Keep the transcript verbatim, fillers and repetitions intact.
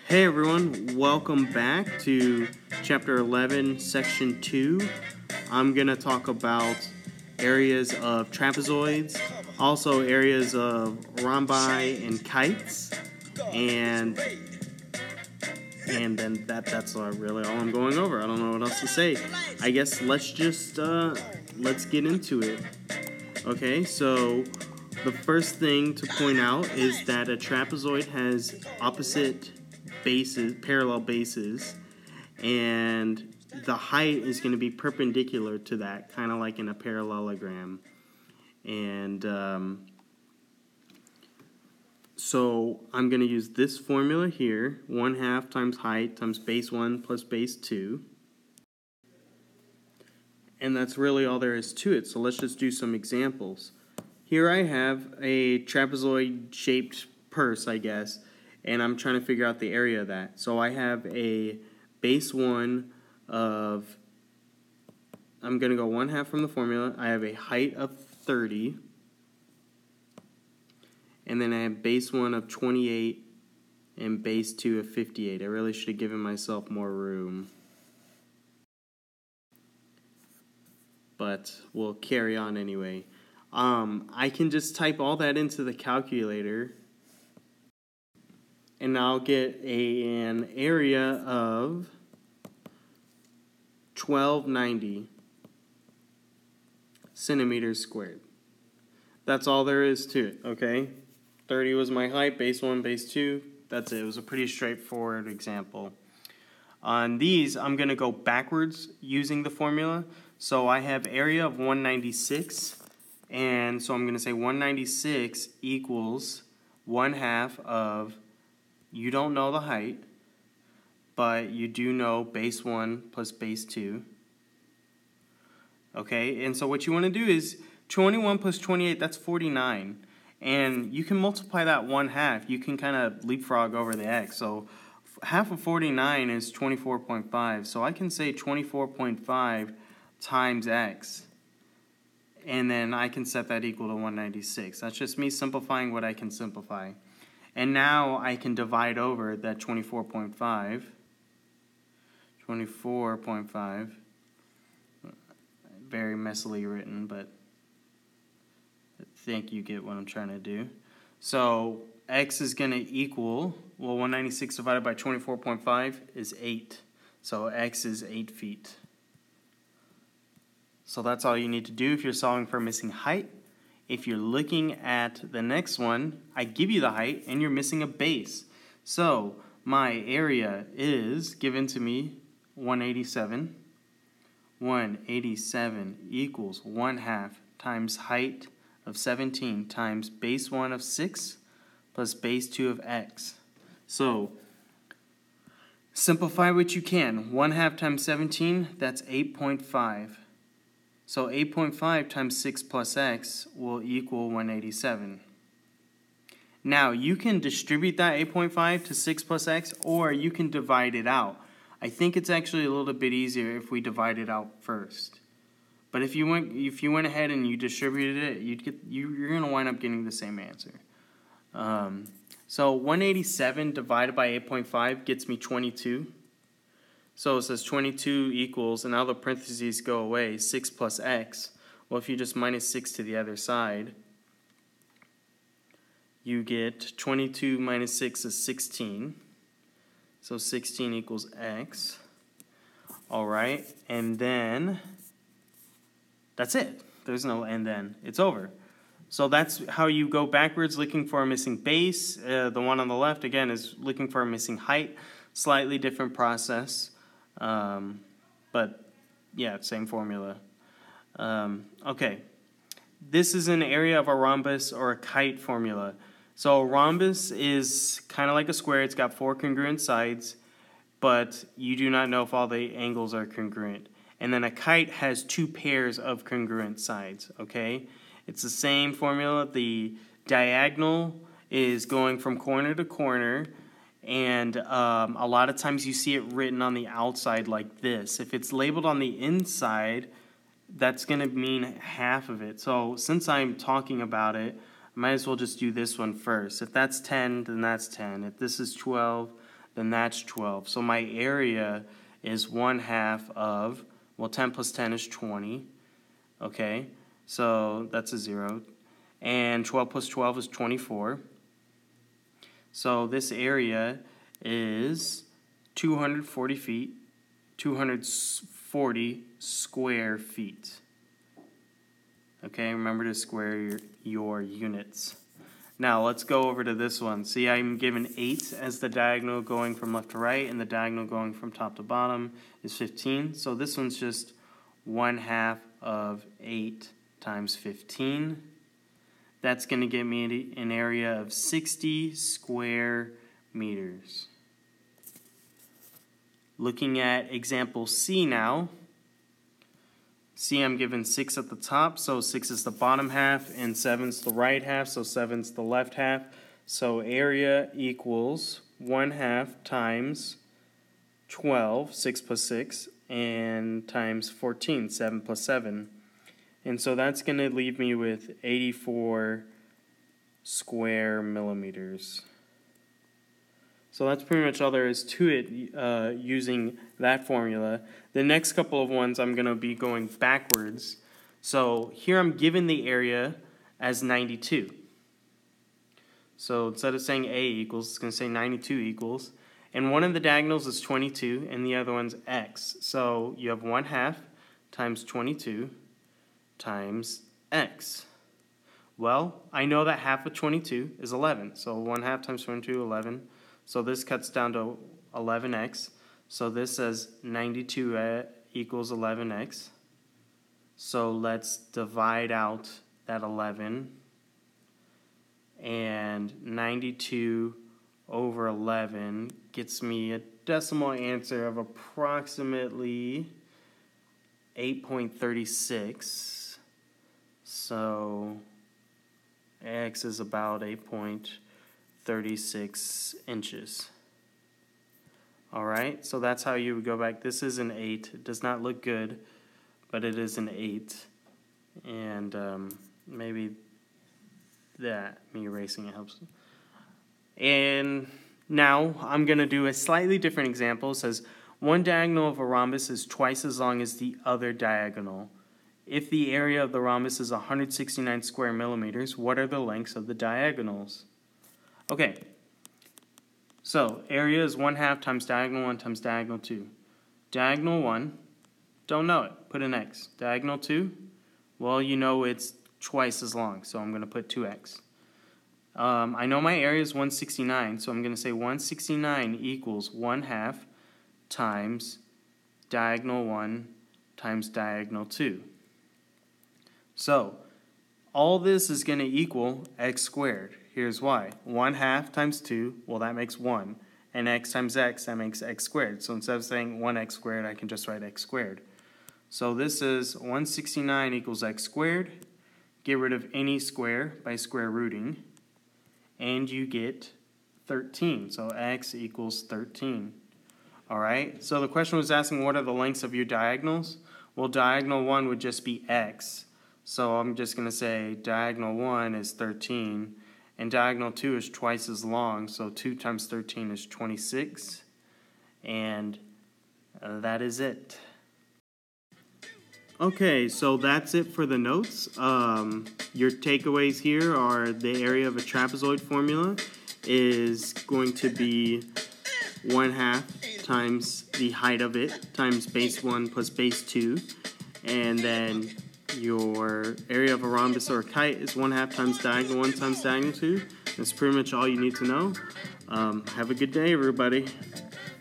Hey everyone, welcome back to Chapter eleven, Section two. I'm going to talk about areas of trapezoids, also areas of rhombi and kites, and and then that that's uh, really all I'm going over. I don't know what else to say. I guess let's just, uh, let's get into it. Okay, so the first thing to point out is that a trapezoid has opposite bases, parallel bases, and the height is going to be perpendicular to that, kind of like in a parallelogram. And um, so I'm going to use this formula here, one half times height times base one plus base two. And that's really all there is to it. So let's just do some examples. Here I have a trapezoid-shaped purse, I guess, and I'm trying to figure out the area of that. So I have a base one of, I'm going to go one half from the formula. I have a height of thirty, and then I have base one of twenty-eight and base two of fifty-eight. I really should have given myself more room, but we'll carry on anyway. Um, I can just type all that into the calculator, and I'll get a, an area of twelve ninety centimeters squared. That's all there is to it, okay? thirty was my height, base one, base two. That's it. It was a pretty straightforward example. On these, I'm going to go backwards using the formula. So I have area of one ninety-six. And so I'm going to say one ninety-six equals one half of, you don't know the height, but you do know base one plus base two. Okay, and so what you want to do is twenty-one plus twenty-eight, that's forty-nine. And you can multiply that one half. You can kind of leapfrog over the x. So half of forty-nine is twenty-four point five. So I can say twenty-four point five times x. And then I can set that equal to one ninety-six. That's just me simplifying what I can simplify. And now I can divide over that twenty-four point five. twenty-four point five. Very messily written, but I think you get what I'm trying to do. So x is going to equal, well, one ninety-six divided by twenty-four point five is eight. So x is eight feet. So that's all you need to do if you're solving for missing height. If you're looking at the next one, I give you the height and you're missing a base. So my area is given to me one eighty-seven. one eighty-seven equals one half times height of seventeen times base one of six plus base two of x. So simplify what you can. one half times seventeen, that's eight point five. So eight point five times six plus x will equal one eighty-seven. Now, you can distribute that eight point five to six plus x, or you can divide it out. I think it's actually a little bit easier if we divide it out first. But if you went if you went ahead and you distributed it, you'd get you you're going to wind up getting the same answer. Um, so one eighty-seven divided by eight point five gets me twenty-two. So it says twenty-two equals, and now the parentheses go away, six plus x. Well, if you just minus six to the other side, you get twenty-two minus six is sixteen. So sixteen equals x. All right, and then that's it. There's no and then. It's over. So that's how you go backwards looking for a missing base. Uh, the one on the left, again, is looking for a missing height. Slightly different process. Um, but, yeah, same formula. Um, okay. This is an area of a rhombus or a kite formula. So a rhombus is kind of like a square. It's got four congruent sides, but you do not know if all the angles are congruent. And then a kite has two pairs of congruent sides, okay? It's the same formula. The diagonal is going from corner to corner, and um, a lot of times you see it written on the outside like this. If it's labeled on the inside, that's going to mean half of it. So since I'm talking about it, I might as well just do this one first. If that's ten, then that's ten. If this is twelve, then that's twelve. So my area is one half of, well, ten plus ten is twenty, okay? So that's a zero. And twelve plus twelve is twenty-four. So this area is two hundred forty feet, two hundred forty square feet. Okay, remember to square your, your units. Now let's go over to this one. See, I'm given eight as the diagonal going from left to right, and the diagonal going from top to bottom is fifteen. So this one's just one half of eight times fifteen. That's going to give me an area of sixty square meters. Looking at example C now. C, I'm given six at the top, so six is the bottom half, and seven's the right half, so seven's the left half. So area equals one half times twelve, six plus six, and times fourteen, seven plus seven. And so that's going to leave me with eighty-four square millimeters. So that's pretty much all there is to it uh, using that formula. The next couple of ones I'm going to be going backwards. So here I'm given the area as ninety-two. So instead of saying A equals, it's going to say ninety-two equals. And one of the diagonals is twenty-two, and the other one's x. So you have one half times twenty-two times x. Well, I know that half of twenty-two is eleven. So one half times twenty-two, eleven. So this cuts down to eleven x. So this says ninety-two equals eleven x. So let's divide out that eleven. And ninety-two over eleven gets me a decimal answer of approximately eight point three six. So x is about eight point three six inches. All right, so that's how you would go back. This is an eight. It does not look good, but it is an eight. And um, maybe that, me erasing it helps. And now I'm going to do a slightly different example. It says, one diagonal of a rhombus is twice as long as the other diagonal. If the area of the rhombus is one hundred sixty-nine square millimeters, what are the lengths of the diagonals? Okay, so area is one half times diagonal one times diagonal two. Diagonal one, don't know it, put an x. Diagonal two, well, you know it's twice as long, so I'm going to put two x. Um, I know my area is one hundred sixty-nine, so I'm going to say one hundred sixty-nine equals one half times diagonal one times diagonal two. So all this is going to equal x squared. Here's why. one half times two, well, that makes one. And x times x, that makes x squared. So instead of saying one x squared, I can just write x squared. So this is one hundred sixty-nine equals x squared. Get rid of any square by square rooting. And you get thirteen. So x equals thirteen. All right. So the question was asking, what are the lengths of your diagonals? Well, diagonal one would just be x. So I'm just going to say diagonal one is thirteen. And diagonal two is twice as long, so two times thirteen is twenty-six. And uh, that is it. Okay, so that's it for the notes. Um, your takeaways here are the area of a trapezoid formula is going to be one half times the height of it times base one plus base two. And then your area of a rhombus or a kite is one half times diagonal one times diagonal two. That's pretty much all you need to know. Um, have a good day, everybody.